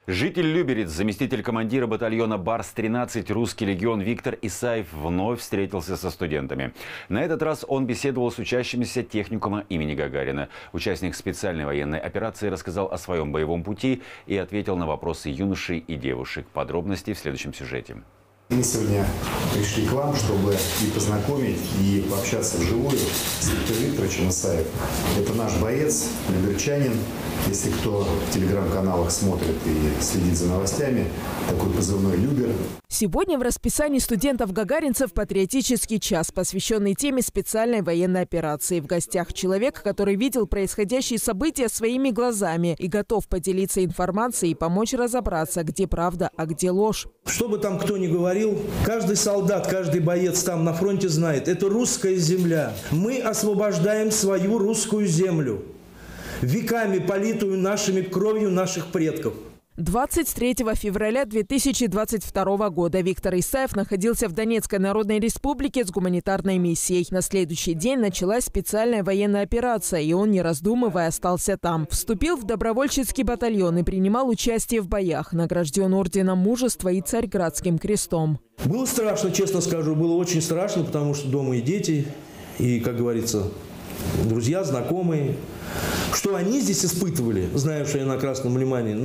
Житель Люберец, заместитель командира батальона Барс-13 «Русский легион» Виктор Исаев вновь встретился со студентами. На этот раз он беседовал с учащимися техникума имени Гагарина. Участник специальной военной операции рассказал о своем боевом пути и ответил на вопросы юношей и девушек. Подробности в следующем сюжете. Мы сегодня пришли к вам, чтобы и познакомить, и пообщаться вживую с Виктором Викторовичем Исаевым. Это наш боец, люберчанин. Если кто в телеграм-каналах смотрит и следит за новостями, такой позывной «Любер». Сегодня в расписании студентов-гагаринцев патриотический час, посвященный теме специальной военной операции. В гостях человек, который видел происходящие события своими глазами и готов поделиться информацией и помочь разобраться, где правда, а где ложь. Что бы там кто ни говорил, каждый солдат, каждый боец там на фронте знает, это русская земля. Мы освобождаем свою русскую землю, веками политую нашими кровью наших предков. 23 февраля 2022 года Виктор Исаев находился в Донецкой Народной Республике с гуманитарной миссией. На следующий день началась специальная военная операция, и он, не раздумывая, остался там. Вступил в добровольческий батальон и принимал участие в боях. Награжден орденом Мужества и Царьградским крестом. Было страшно, честно скажу, было очень страшно, потому что дома и дети, и, как говорится, друзья, знакомые. Что они здесь испытывали, зная, что я на Красном Лимане,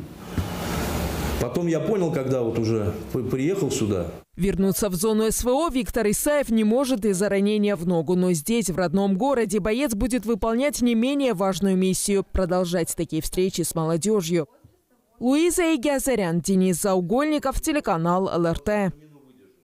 потом я понял, когда вот уже приехал сюда. Вернуться в зону СВО Виктор Исаев не может из-за ранения в ногу. Но здесь, в родном городе, боец будет выполнять не менее важную миссию – продолжать такие встречи с молодежью. Луиза Игиазарян, Денис Заугольников, телеканал ЛРТ.